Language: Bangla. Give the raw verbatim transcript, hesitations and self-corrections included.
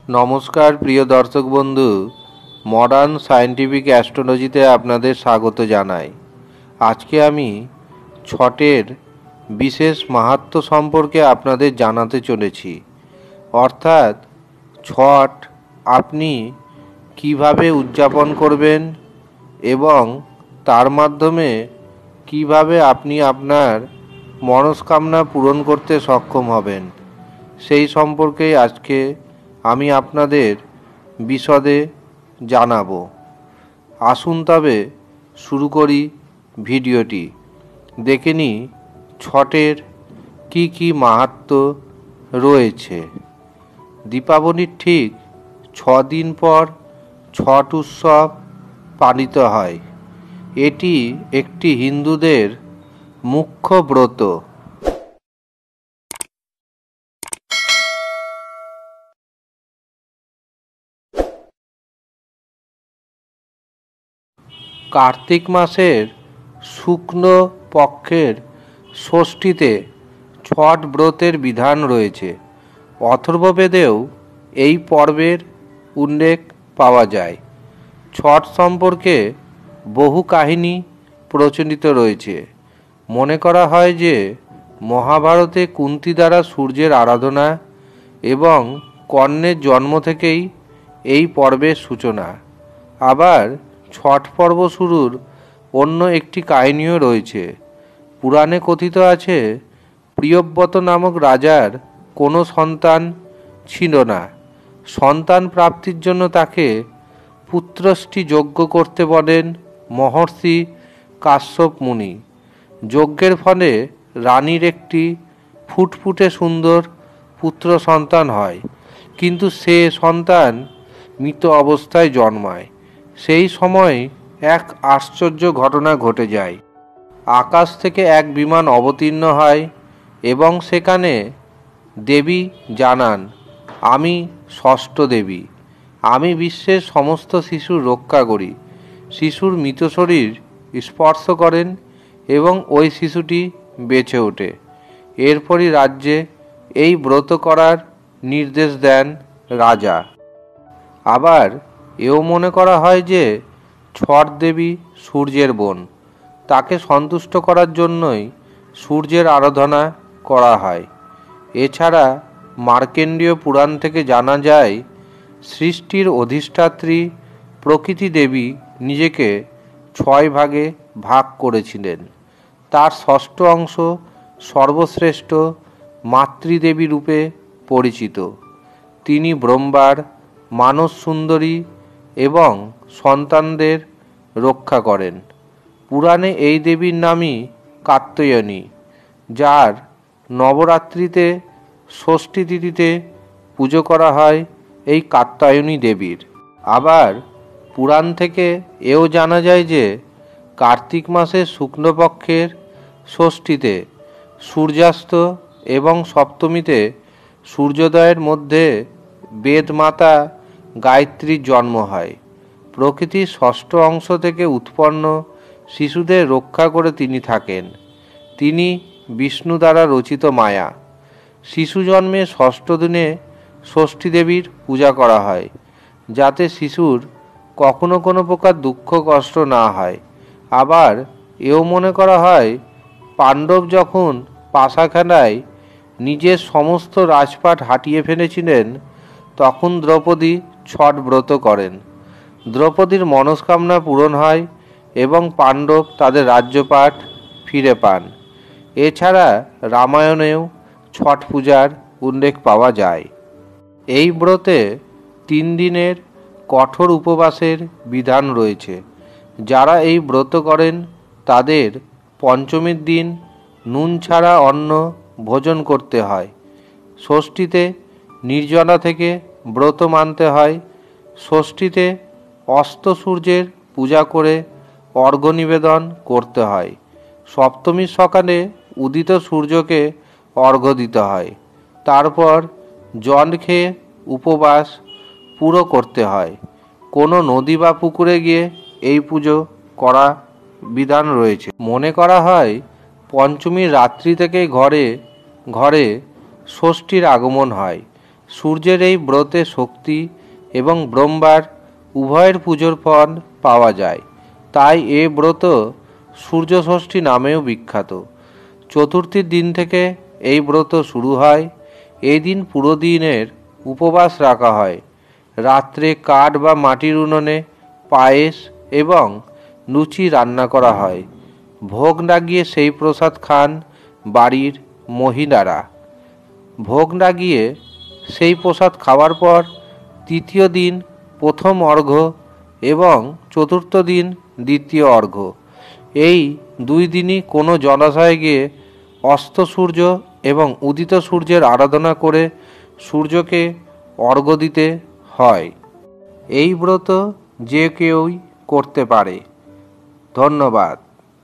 নমস্কার প্রিয় দর্শক বন্ধু, মডার্ন সায়েন্টিফিক অ্যাস্ট্রোলজিতে আপনাদের স্বাগত জানাই। আজকে আমি ছটের বিশেষ মাহাত্ম্য সম্পর্কে আপনাদের জানাতে চলেছি। অর্থাৎ ছট আপনি কিভাবে উদযাপন করবেন এবং তার মাধ্যমে কিভাবে আপনি আপনার মনস্কামনা পূরণ করতে সক্ষম হবেন, সেই সম্পর্কেই আজকে আমি আপনাদের বিশদে জানাবো। আসুন তবে শুরু করি ভিডিওটি। দেখে নিই ছটের কি কি মাহাত্ম্য রয়েছে। দীপাবলির ঠিক ছ দিন পর ছট উৎসব পালিত হয়। এটি একটি হিন্দুদের মুখ্য ব্রত। কার্তিক মাসের শুক্ল পক্ষের ষষ্ঠীতে ছট ব্রতের বিধান রয়েছে। অথর্ববেদেও এই পর্বের উল্লেখ পাওয়া যায়। ছট সম্পর্কে বহু কাহিনী প্রচলিত রয়েছে। মনে করা হয় যে মহাভারতে কুন্তী দ্বারা সূর্যের আরাধনা এবং কর্ণের জন্ম থেকেই এই পর্বের সূচনা। আবার ছট পর্ব শুরুর অন্য একটি কাহিনীও রয়েছে। পুরাণে কথিত আছে, প্রিয়ব্রত নামক রাজার কোনো সন্তান ছিল না। সন্তান প্রাপ্তির জন্য তাকে পুত্রষ্টি যজ্ঞ করতে বলেন মহর্ষি কাশ্যপ মুনি। যজ্ঞের ফলে রানীর একটি ফুটফুটে সুন্দর পুত্র সন্তান হয়, কিন্তু সে সন্তান মৃত অবস্থায় জন্মায়। সেই সময় এক আশ্চর্য ঘটনা ঘটে যায়। আকাশ থেকে এক বিমান অবতীর্ণ হয় এবং সেখানে দেবী জানান, আমি ষষ্ঠ দেবী, আমি বিশ্বের সমস্ত শিশুর রক্ষা করি। শিশুর মৃত শরীর স্পর্শ করেন এবং ওই শিশুটি বেঁচে ওঠে। এরপরই রাজ্যে এই ব্রত করার নির্দেশ দেন রাজা। আবার এও মনে করা হয় যে ছট দেবী সূর্যের বোন। তাকে সন্তুষ্ট করার জন্যই সূর্যের আরাধনা করা হয়। এছাড়া মার্কেন্ডীয় পুরাণ থেকে জানা যায়, সৃষ্টির অধিষ্ঠাত্রী প্রকৃতি দেবী নিজেকে ছয় ভাগে ভাগ করেছিলেন। তার ষষ্ঠ অংশ সর্বশ্রেষ্ঠ মাতৃদেবী রূপে পরিচিত। তিনি ব্রহ্মার মানস সুন্দরী এবং সন্তানদের রক্ষা করেন। পুরাণে এই দেবীর নামই কাত্যায়নী, যার নবরাত্রিতে ষষ্ঠী তিথিতে পুজো করা হয় এই কাত্যায়নী দেবীর। আবার পুরাণ থেকে এও জানা যায় যে কার্তিক মাসের শুক্লপক্ষের ষষ্ঠীতে সূর্যাস্ত এবং সপ্তমীতে সূর্যোদয়ের মধ্যে বেদমাতা গায়ত্রীর জন্ম হয়। প্রকৃতির ষষ্ঠ অংশ থেকে উৎপন্ন শিশুদের রক্ষা করে তিনি থাকেন। তিনি বিষ্ণু দ্বারা রচিত মায়া। শিশু জন্মের ষষ্ঠ দিনে ষষ্ঠী দেবীর পূজা করা হয়, যাতে শিশুর কখনো কোনো প্রকার দুঃখ কষ্ট না হয়। আবার এও মনে করা হয়, পাণ্ডব যখন পাশা খেলায় নিজের সমস্ত রাজপাট হাটিয়ে ফেলেছিলেন, তখন দ্রৌপদী ছট ব্রত করেন। দ্রৌপদীর মনস্কামনা পূরণ হয় এবং পাণ্ডব তাদের রাজ্যপাট ফিরে পান। এছাড়া রামায়ণেও ছট পূজার উল্লেখ পাওয়া যায়। এই ব্রতে তিন দিনের কঠোর উপবাসের বিধান রয়েছে। যারা এই ব্রত করেন তাদের পঞ্চমীর দিন নুন ছাড়া অন্ন ভোজন করতে হয়। ষষ্ঠীতে নির্জলা থেকে ব্রত মানতে হয়। ষষ্ঠীতে অস্ত সূর্যের পূজা করে অর্ঘ্য নিবেদন করতে হয়। সপ্তমীর সকালে উদিত সূর্যকে অর্ঘ্য দিতে হয়। তারপর জল খেয়ে উপবাস পুরো করতে হয়। কোনো নদী বা পুকুরে গিয়ে এই পুজো করা বিধান রয়েছে। মনে করা হয় পঞ্চমীর রাত্রি থেকেই ঘরে ঘরে ষষ্ঠীর আগমন হয়। সূর্যের এই ব্রতে শক্তি এবং ব্রহ্মার উভয়ের পুজোর ফল পাওয়া যায়। তাই এ ব্রত সূর্য ষষ্ঠী নামেও বিখ্যাত। চতুর্থীর দিন থেকে এই ব্রত শুরু হয়। এই দিন পুরো দিনের উপবাস রাখা হয়। রাত্রে কাঠ বা মাটির উনুনে পায়েস এবং লুচি রান্না করা হয়। ভোগ লাগিয়ে সেই প্রসাদ খান বাড়ির মহিলারা। ভোগ লাগিয়ে সেই প্রসাদ খাওয়ার পর তৃতীয় দিন প্রথম অর্ঘ্য এবং চতুর্থ দিন দ্বিতীয় অর্ঘ্য, এই দুই দিনই কোনো জলাশয়ে গিয়ে অস্ত সূর্য এবং উদিত সূর্যের আরাধনা করে সূর্যকে অর্ঘ্য দিতে হয়। এই ব্রত যে কেউই করতে পারে। ধন্যবাদ।